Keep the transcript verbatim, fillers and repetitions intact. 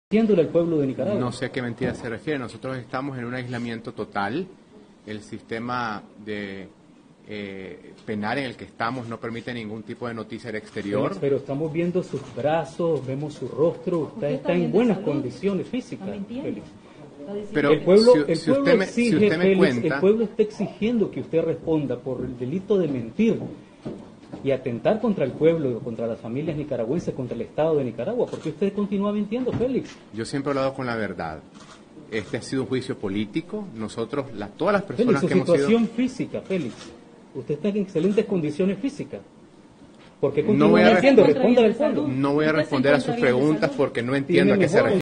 mintiéndole al pueblo de Nicaragua. No sé a qué mentira se refiere. Nosotros estamos en un aislamiento total. El sistema de eh, penal en el que estamos no permite ningún tipo de noticia al exterior. Pero, pero estamos viendo sus brazos, vemos su rostro. Usted, usted está en buenas condiciones físicas, Félix. Pero el pueblo, si, el si pueblo usted me, exige, si usted me Félix, cuenta, el pueblo está exigiendo que usted responda por el delito de mentir y atentar contra el pueblo, contra las familias nicaragüenses, contra el Estado de Nicaragua. ¿Por qué usted continúa mintiendo, Félix? Yo siempre he hablado con la verdad. Este ha sido un juicio político. Nosotros, la, todas las personas Félix, su que hemos situación sido... física, Félix. Usted está en excelentes condiciones físicas. ¿Por qué No continúa voy a mintiendo? responder- Responda al pueblo. No voy a responder a sus preguntas porque no entiendo a qué se refiere.